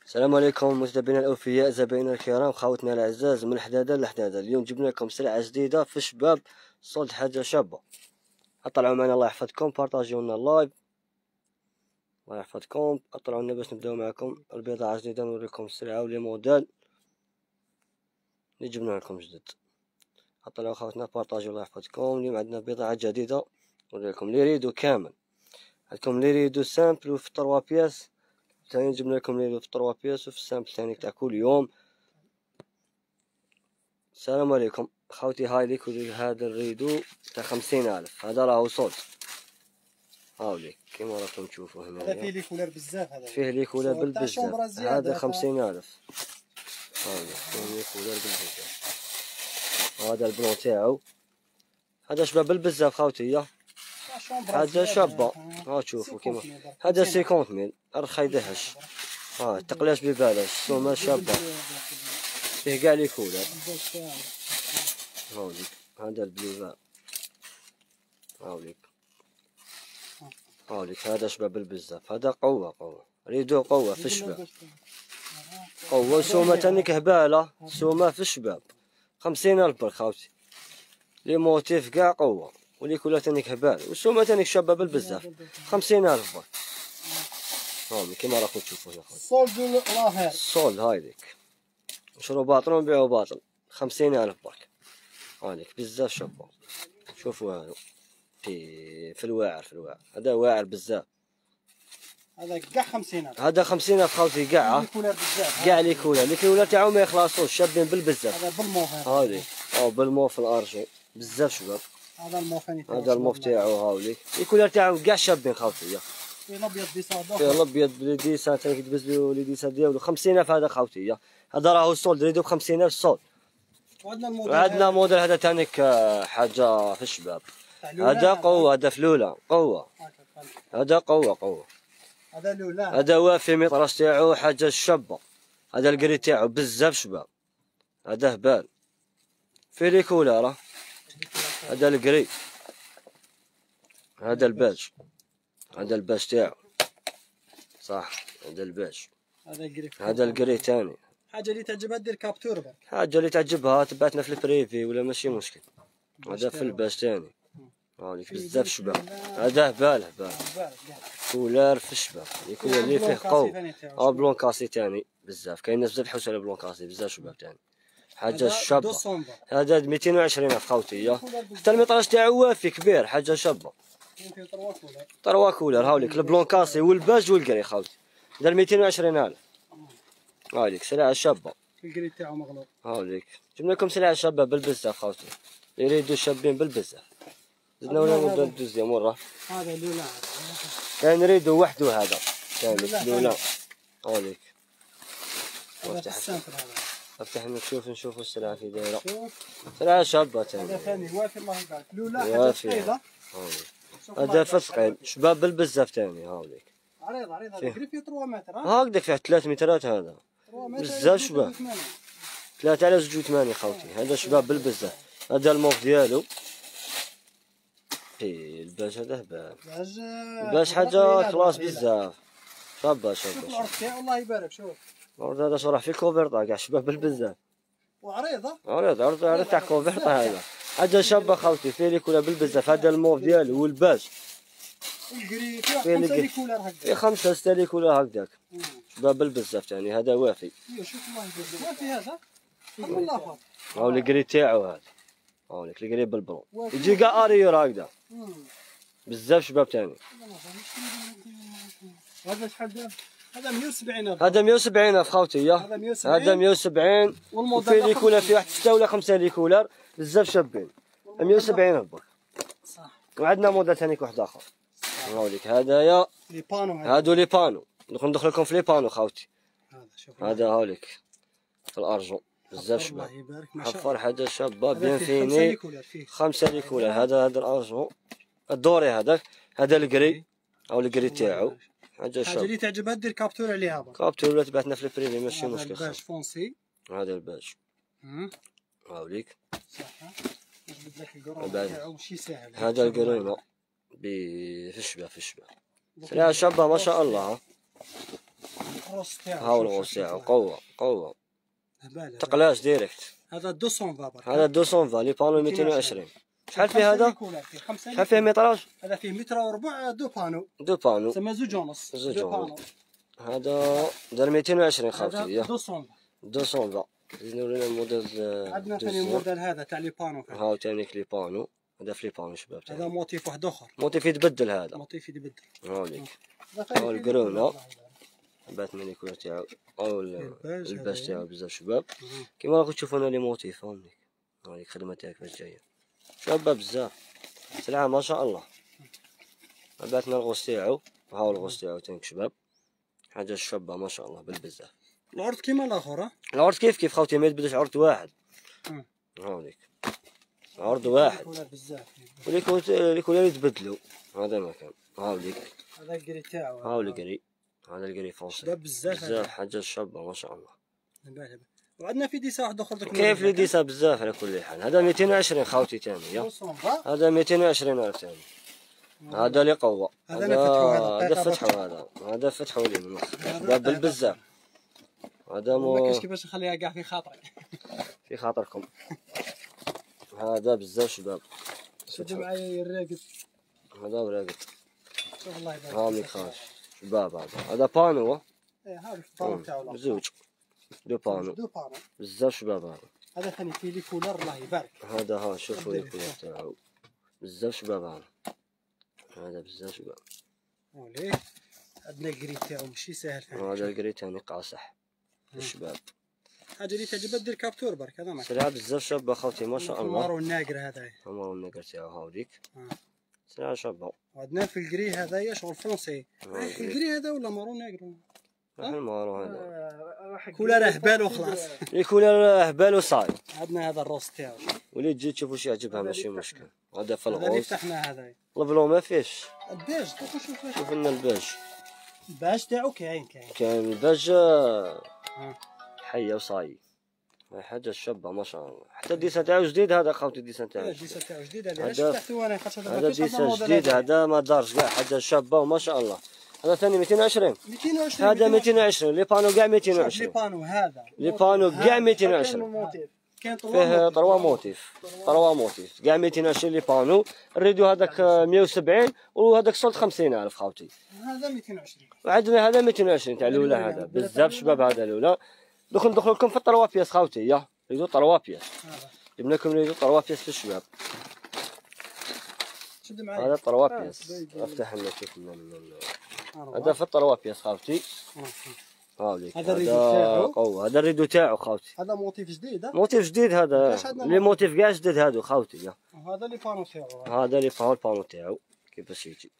السلام عليكم متابعينا الاوفياء، زبائننا الكرام، خاوتنا الاعزاز من الحداده للحداده. اليوم جبنا لكم سلعه جديده في شباب صلد حاجه شابه. اطلعوا معنا، الله يحفظكم، بارطاجيو لنا اللايف، الله يحفظكم. اطلعوا لنا باش نبداو معكم البضاعه جديده، نوريكم السلعه ولي موديل اللي جبنا لكم جدد. اطلعوا خاوتنا، بارطاجيو، الله يحفظكم. اليوم عندنا بضاعه جديده نوريكم لي ريدو كامل. عندكم لي ريدو سامبل وفي 3 بياس، ثاني جبنا لكم لي ريدو في 3 بياس وفي السامبل ثاني تاع كل يوم. السلام عليكم خاوتي، هاي ليكو هذا الريدو تاع 50,000. هذا راهو صوت، هاوليك كيما راكم تشوفوا هنا. هذا فيه لي كولر بزاف، هذا فيه لي كولر بالبزاف. هذا 50,000. هاوليك فيه لي كولر بالبزاف. هذا البلون تاعو، هذا شباب بالبزاف خاوتي. هذا شابة، ها تشوفوا كيما هذا 50,000 رخا يدهش. تقلاش ببلاش، سومة شابة، فيه كاع لي كولر. هاوليك هذا البليفا، هاوليك هذا شباب بالبزاف. هذا قوة ريدو قوة في الشباب، قوة. سومة تانيك هبالة، سومة في الشباب 50,000 برك خاوتي. لي موتيف كاع قوة، ولي كلها تانيك هبال، والسومة تانيك شابة بالبزاف 50,000 برك. هاوليك كيما راكم تشوفوا يا خويا. صولد لاهر، صولد هايديك، نشرو باطل ونبيعو باطل 50,000 برك. هاوليك بزاف شابة. شوفوا هذا في الواعر، هذا واعر بزاف. هذا كاع 50,000. هذا 50,000 خاوتي كاع. كاع لي كولر تاعو ما يخلصوش، شابين بالبزاف. هذا بالموف، هاوليك بالموف الارجو بزاف شباب. هذا الموف ثاني، هذا الموف تاعو هاوليك. لي كولر تاعو كاع شابين خاوتي. فيه الابيض ديسا، فيه الابيض لي ديسا تاني تبزلو لي ديسا ديالو 50,000. هذا خاوتي هذا راهو الصولد ريدو ب 50,000 الصولد. وعندنا موديل هذا تانيك حاجة في الشباب. هذا قوة، هذا فلولة قوة. هذا قوة. هذا لولا، هذا وافي مطرش تاعو حاجة شابة. هذا القري تاعو بزاف شباب. هذا هبال في لي كولر. هذا القري، هذا الباج، هذا الباج تاعو صح. هذا الباج، هذا القري تاني. حاجة اللي تعجبها دير كابتور برك، حاجة اللي تعجبها تبعتنا في البريفي ولا ماشي مشكل. هذا في الباج تاني، هاوليك بزاف شباب. هذا هبال كولار في الشباب، يكون اللي فيه قوي. بلون كاسي تاني بزاف، كاين ناس بزاف يحوس على بلون كاسي بزاف شباب تاني. حاجة شابة. هذا 220 خاوتي. حتى المطراج تاعو وافي كبير، حاجة شابة. 3 كولر هاوليك البلون كاسي والباج والقري خاوتي. هذا 220,000. هاوليك سلعة شابة. القري تاعو مغلوط. هاوليك جبنا لكم سلعة شابة بالبزاف خاوتي، يريدو شابين بالبزاف. زدنا ولا نبدا الدوزيام مرة. هذا لولا كان نريدو وحده، هذا كان لولا. هاوليك افتح نشوفوا السلعة في دايرة. سلعة شابة تاني. هذا ثاني وافي، الله يبارك. لولا وافي. هذا فثقيل شباب بالبزاف تاني. هاوليك عريض هذا قريب فيه 3 متر. هكذاك فيه 3 مترات. هذا بزاف شباب، 3 على 2.8 خاوتي. هذا شباب بالبزاف. هذا الموف ديالو الباج. هذا هبال الباج، حاجة كلاس بزاف. شابة شوف الارض تاعو، الله يبارك. شوف الارض، هذا شرح في كوفرطا كاع شباب بالبزاف. وعريضة، عريض تاع كوفرطا. هذا حاجة شابة خاوتي، فيه لي كولر بالبزاف. هذا الموف ديالو والباج. القري فيه 5 لي كولر هكذا، فيه 5 6 لي كولر هكذاك شباب بالبزاف تاني. هذا وافي. شوف الله يبارك. وافي هذا الله فاض. هاو القري تاعو هذا. هاوليك القري بالبرو يجي كاع اريور هكذا بزاف شباب تاني. هذا شحال دار؟ هذا 170,000. هذا 170,000 خاوتي. هذا 170. وفيه لي كولر، فيه واحد 6 ولا 5 لي كولر بزاف شابين. 170,000 برك. صح. وعندنا موديل ثاني واحد اخر. هاوليك هذايا لي بانو، هادو لي بانو. ندخل لكم في لي بانو خاوتي. هذا هاوليك في الارجو بزاف شباب. حفر حاجة شابة بين فيني. 5 لي كولر. هذا الارجو الدوري هذاك. هذا القري او القري تاعو حاجة شابة. اللي تعجبها دير كابتور عليها برك. كابتور ولا تبعتنا في البريفي ماشي مشكل. هذا الباج فونسي. هذا الباج. هاوليك صح. نجبد لك القرون تاعو ماشي ساهل. هذا القرينة في الشباب. سلعة شابة ما شاء الله. الروس تاعو. هاو الغوص تاعو قوة قوة. هبالة. تقلاش ديريكت. هذا 200 برك. هذا 200 لي بانو 220. شحال فيه هذا؟ شحال فيه متراج؟ هذا فيه متر وربع دو بانو. دو بانو. تسمى زوج ونص. زوج ونص. هذا دار 220 خاوتي. هذا 200. 200. زيدو لنا الموديل. عندنا ثاني موديل هذا تاع لي بانو. هاو ثاني لي بانو. هذا في لي بانو شباب. هذا موتيف واحد اخر. موتيف يتبدل هذا. موتيف يتبدل. هاوليك. هاو الكرونا. بات من الكولور تاعو. هاو الباش تاعو بزاف شباب. كيما راكم تشوفوا هنا لي موتيف هاوليك. هاوليك الخدمة تاعك باش جاية. شابة بزاف. سلعة ما شاء الله. بعثنا الغوص تاعو. هاو الغوص تاعو تانك شباب. حاجة شابة ما شاء الله بالبزاف. العرض كيما الاخر ها؟ العرض كيف خوتي ما يتبدلش عرض واحد. هاوليك. عرض واحد. ولي كولار يتبدلوا. هذا ما كان. هاوليك. هذا القري تاعو. هاو القري. هذا القري فونسي. شباب بزاف حاجة شابة ما شاء الله. وعندنا في ديسا واحد اخر. كيف لي ديسا بزاف على كل حال. هذا 220 خوتي تاني. هذا 220 ألف تاني. هذا اللي قوة. هذا فتحوا هذا فتحوا لي من شباب بالبزاف. هذا ما كاينش كيفاش نخليها كاع في خاطري. في خاطركم. هذا بزاف شباب. شد معايا الراقد. هذا وراقد. شوف الله يبارك. هامي خاش شباب هذا بانو. ايه هذا البانو تاعو. زوج. دو بانو. بزاف شباب هذا ثاني فيه لي كولر الله يبارك. هذا شوفوا لي كولر تاعو. بزاف شباب هذا بزاف شباب. وليه عندنا القري تاعو ماشي ساهل. هذا القري تاني قاصح. الشباب. هذا اللي تعجبك دير كابتور برك هذا ما. سلعة بزاف شابة خوتي ما شاء الله. المارو الناقر هذا. المارو الناقر تاعو هاوديك. سلعة شابة. عندنا في القري هذايا شغل فرونسي. القري هذا ولا مارو ناقر؟ المارو هذا. كولر اهبال وخلاص. لي كولر اهبال وصاي. عندنا هذا الروس تاعو. ولي تجي تشوفوا شي يعجبها ماشي مشكل. هذا في الغوص. هذا اللي فتحنا هذا. البلو ما فيش. الباج شوف لنا الباج. الباج تاعو كاين. كاين الباج حية وصاي. حاجة شابة ما شاء الله. حتى الديسان تاعو جديد هذا خوتي الديسان تاعو. الديسان تاعو جديد هذا علاش فتحتو انا خاطر هذا ديسان جديد هذا ما دارش كاع حاجة شابة وما شاء الله. هذا ثاني 220. هذا 220 لي بانو كاع 220. لي بانو هذا. لي بانو كاع 220. فيه 3 موتيف. 3 موتيف كاع 220 لي بانو. نريدو هذاك 170 وهذاك صلت 50,000 خوتي. هذا 220. وعندنا هذا 220 تاع الاولى هذا بزاف شباب هذا الاولى. دوك ندخلوا لكم في الطروا بياس خوتي يا ريدو طروا بياس. جبنا لكم ريدو طروا بياس للشباب. هذا طروا بياس. افتح لنا شوف من هذا في الطروا بياس خوتي. هذا الريدو تاعو قوة. هذا الريدو تاعو خوتي. هذا موتيف جديد. موتيف جديد هذا. لي موتيف كاع جديد هادو خوتي. هذا لي بانو تاعو. هذا لي بانو تاعو كيفاش يجي.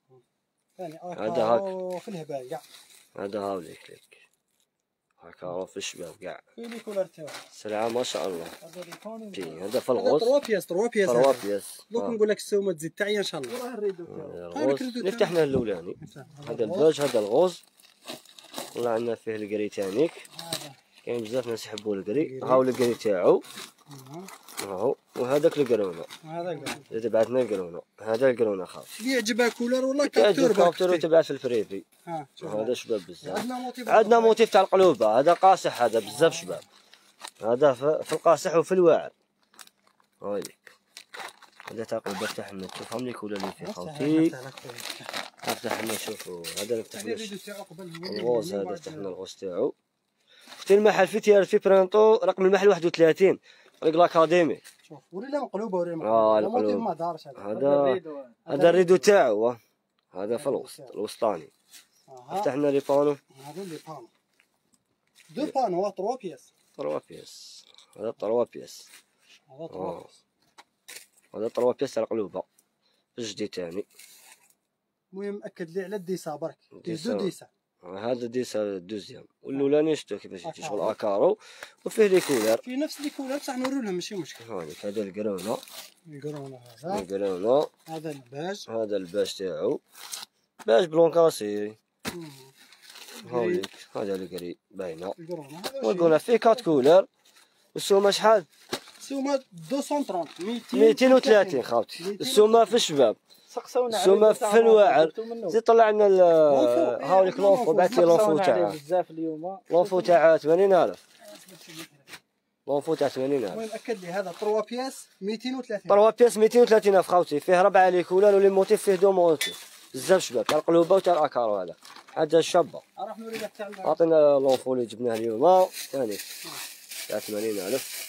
هذا هاك في الهبال كاع. هذا هاوليك لك. هاكا في الشباب كاع. في لي كولر تاعو. سلعة ما شاء الله. هذا في الغوص. 3 بياس. دوك نقول لك السومه تزيد تاعي ان شاء الله. الغوص نفتحنا الاولاني. هذا الباج هذا الغوص. والله عندنا فيه القري تانيك. كاين بزاف ناس يحبوا القري. هاو القري تاعو. هاو وهذاك القرونه. هذا القرونه. اللي تبعتنا القرونه. هذا القرونه خاص. اللي يعجبها كولر ولا كابتور. كابتور تبعت في البريفي. هذا شباب بزاف. عندنا موتيف تاع القلوبه. هذا قاصح هذا بزاف شباب. هذا في القاصح وفي الواعر. هايليك. هذا تاع قلوبه فتح لنا تشوفهم لي كولر اللي فيه خوتي. نفتح لنا شوفوا هذا نفتح لنا الغوص. هذا فتحنا الغوص تاعو. اختي المحل في برانطو رقم المحل 31 طريق الاكاديمي. شوف ورينا مقلوبه ورينا القلوب ما دارش هذا الريدو تاعو. هذا في الوسط الوسطاني. فتحنا لي بانو. هذا لي بانو. دو بانو 3 بياس. 3 بياس. هذا 3 بياس. هذا 3 بياس. هذا 3 بياس تاع القلوبه. الجديد تاني. المهم اكد لي على الديسا برك. ديسا. هذا ديسا الدوزيام والاولاني شفتو كيفاش يجي شغل اكارو وفيه لي كولر. في نفس لي كولر بصح نوريو لهم ماشي مشكل. هذيك هذا القرونه. هذا. القرونه. هذا الباج. هذا الباج تاعو. باج بلونكاسي. هاوليك هذا القري باينه. وقلنا فيه 4 كولر. والسومه شحال؟ السومه 230 230 خاوتي. السومه في الشباب. سقسونا عليه السومه في الواعر. جبتو منه. زيد طلع لنا هاوليك لونفو، بعث لي لونفو سقسونا عليه تاع بزاف اليوم. لونفو تاع 80,000. لونفو تاع 80,000. المهم اكد لي هذا 3 بياس 230. 3 بياس 230,000 خاوتي. فيه 4 ليكولار ولي موتيف، فيه 2 موتيف بزاف شباب، تاع القلوبه وتاع الاكارو. هذا حاجه شابه. راح نوريك تاع عطينا لونفو اللي جبناه اليوم ثاني تاع 80,000.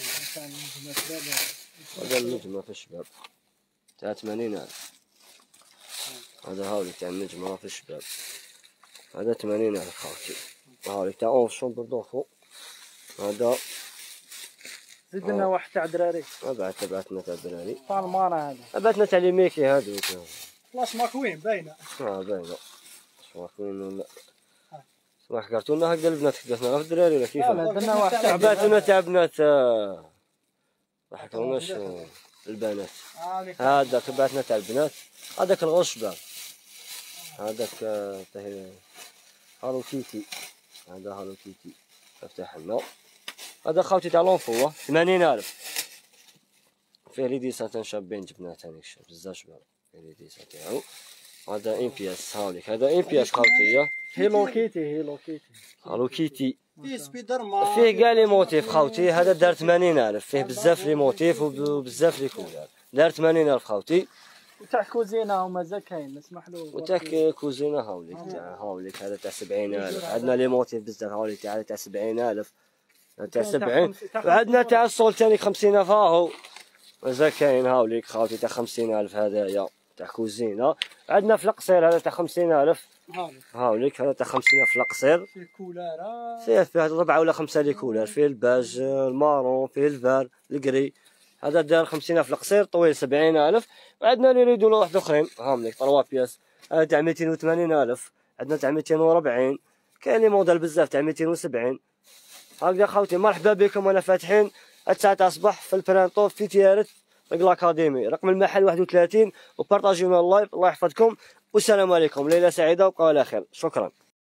هذا النجمه في الشباب تاع 80,000. هذا هاوليك تاع النجمه في الشباب، هذا 80,000 خاوتي. هاوليك تاع اون شومبر دونفو. هذا زيد لنا واحد تاع دراري. بعثنا تاع الدراري. بالمانا هذا. بعثنا تاع لي ميكي هذوك. فلاش ماكوين باينه. باينه. ماكوين ولا ما حكرتوا لنا هكذا البنات، حكرتنا غير في الدراري ولا كيف؟ لا درنا واحد تاع بعثونا تاع بنات. ما حكروناش البنات. هذاك بعثنا تاع البنات. هذاك الغش باب، هذاك هالو كيتي. هذا هالو كيتي افتح لنا. هذا خاوتي تاع لونفو 80,000. فيه لي ديسان شابين جبناه ثاني شاب بزاف شباب. فيه لي ديسان تاعو. هذا ان بياس هاوليك، هذا ان بياس خاوتي. هيلو كيتي. هالو كيتي. فيه سبيدر مان، فيه كاع لي موتيف خاوتي. هذا دار 80,000. فيه بزاف لي موتيف وبزاف لي كولار. دار 80,000 خاوتي. وتاع كوزينه ومازال كاين نسمح له. وتاع كوزينه هاوليك تاع هاوليك هذا تاع 70,000. عندنا لي موتيف بزاف هاوليك تاع 70,000 تاع 70. وعندنا تاع الصول ثاني 50,000 هاهو مازال كاين هاوليك خاوتي تاع 50,000. هذايا تاع كوزينه. عندنا في القصير هذا تاع 50,000 هاوليك. هذا تاع 50,000 في القصير. فيه كولار. فيه 4 ولا 5 لي كولار. فيه الباج المارون، فيه الفار الكري. هذا دار 50,000 القصير، طويل 70,000. وعندنا لي ريدو واحد اخرين هامليك 3 بياس. هذا تاع 280,000. عندنا تاع 240. كاين لي موديل بزاف تاع 270. هكذا خوتي مرحبا بكم. انا فاتحين الساعة تاع الصباح في البرانطو في تيارت الاكاديمي. رقم المحل 31. وبارطاجيونا اللايف. الله يحفظكم والسلام عليكم. ليلة سعيدة وبقوا على خير. شكرا.